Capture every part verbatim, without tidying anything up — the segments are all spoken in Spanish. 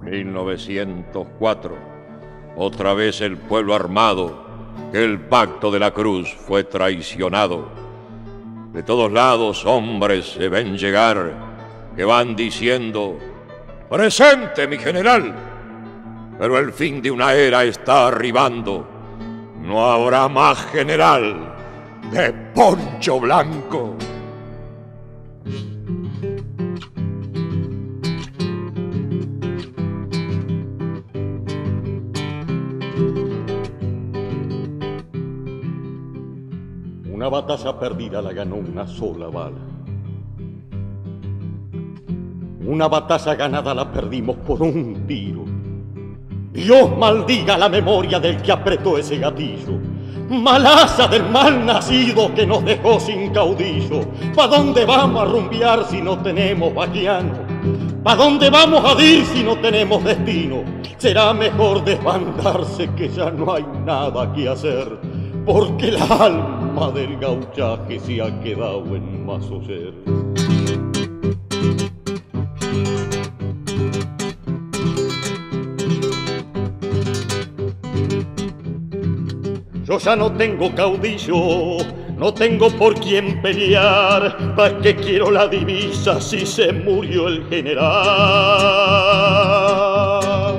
mil novecientos cuatro. Otra vez el pueblo armado, que el pacto de la cruz fue traicionado. De todos lados hombres se ven llegar, que van diciendo: «¡Presente, mi general!». Pero el fin de una era está arribando. No habrá más general de poncho blanco. Una batalla perdida la ganó una sola bala. Una batalla ganada la perdimos por un tiro. Dios maldiga la memoria del que apretó ese gatillo. Malaza del mal nacido que nos dejó sin caudillo. ¿Pa' dónde vamos a rumbear si no tenemos vaquiano? ¿Pa' dónde vamos a ir si no tenemos destino? Será mejor desbandarse, que ya no hay nada que hacer, porque el alma del gauchaje se ha quedado en Masoyer. Yo ya no tengo caudillo, no tengo por quién pelear. ¿Para qué quiero la divisa si se murió el general?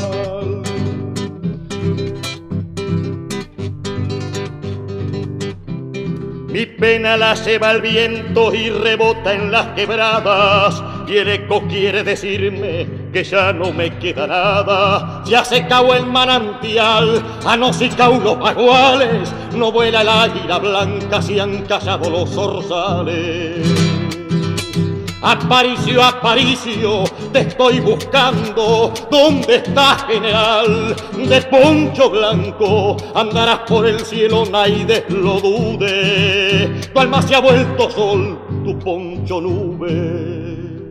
Mi pena la lleva el viento y rebota en las quebradas, y el eco quiere decirme que ya no me queda nada. Ya se acabó el manantial, a no se caen los baguales, no vuela el águila blanca, se han callado los zorzales. Aparicio, Aparicio, te estoy buscando. ¿Dónde estás, general de poncho blanco? Andarás por el cielo, nadie lo dude. Tu alma se ha vuelto sol, tu poncho nube.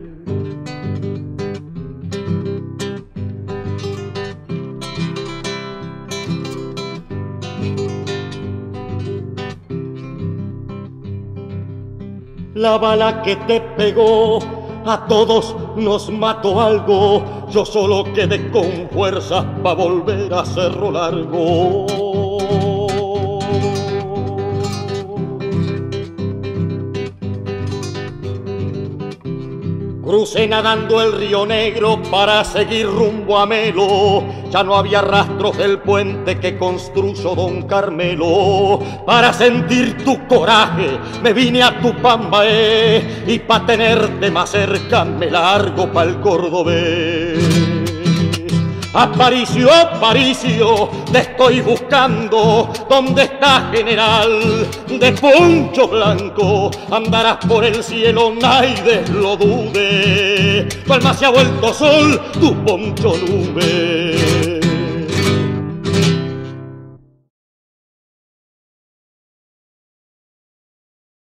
La bala que te pegó a todos nos mató algo. Yo solo quedé con fuerzas pa' volver a Cerro Largo. Crucé nadando el Río Negro para seguir rumbo a Melo. Ya no había rastros del puente que construyó Don Carmelo. Para sentir tu coraje me vine a Tupambaé, y pa' tenerte más cerca me largo pa'l Cordobés. Aparicio, Aparicio, te estoy buscando. ¿Dónde estás, general de poncho blanco? Andarás por el cielo, nadie lo dude. Tu alma se ha vuelto sol, tu poncho nube.